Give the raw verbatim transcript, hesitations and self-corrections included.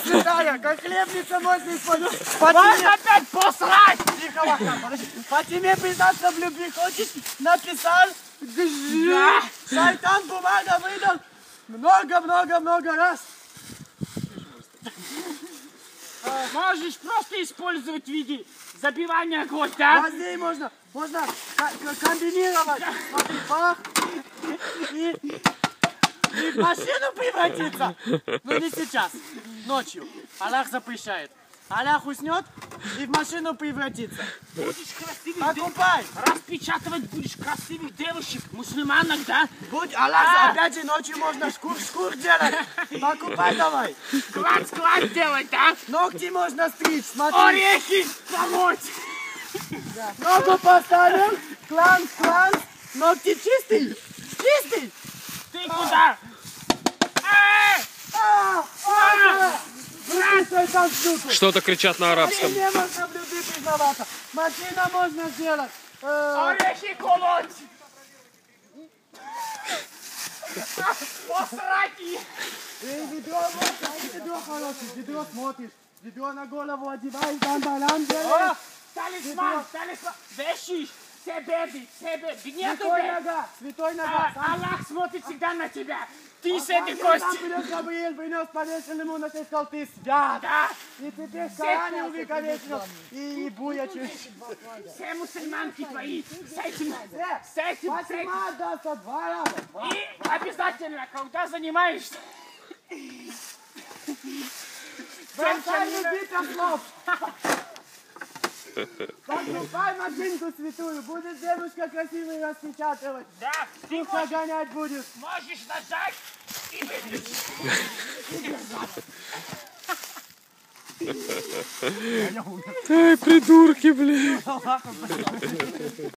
святая, как хлебница можно использовать. Можно опять посрать! Тихо, Вахтанг, подожди. По тебе признаться в любви хочешь? Написал, гжи, шайтан бумага выдал много-много-много раз. Можешь просто использовать в виде забивания гвоздя. Гвоздей можно, можно комбинировать. Смотри, бах, и, и в машину превратиться. Но не сейчас, ночью. Аллах запрещает. Аллах уснет и в машину превратится. Будешь красивых Покупай. распечатывать будешь красивых девушек, мусульманок, да? Будь Аллах, А. опять же ночью можно шкур-шкур делать. Покупай давай. Склад-склад делать, да? Ногти можно стричь, смотри. Орехи помочь. Ногу поставил, клан, клан, ногти чистый, чистый. Ты куда? Эй! А, а, брат, там штуку. Что-то кричат на арабском. Не можно в любви признаваться. Машина можно сделать. Э, Орехи колоть. Посрать их. и ведро, вот, а ведро хорошее, ведро смотришь. Ведро на голову одеваешь, бам-балам О, делаешь. талисман, талисман. Вещи, все беды, все беды. Нету Святой бед. нога, святой А, нога. Сам- Аллах смотрит всегда на тебя. Ты с Сам этой Сам кости. принес Габриэль, принес, повесил ему на шею, сказал, ты свят. Да. И теперь в Коране увековечил. И буя чуть. Все мусульманки твои. С этим, с Э, этим, с этим. Фатима отдастся два раза. И обязательно, когда занимаешься. Бросай любить слов. Покупай машинку святую, будет девушка красивой распечатывать. Да, ты Их можешь, нагонять будешь. можешь нажать и выключить. Ай, придурки, блин.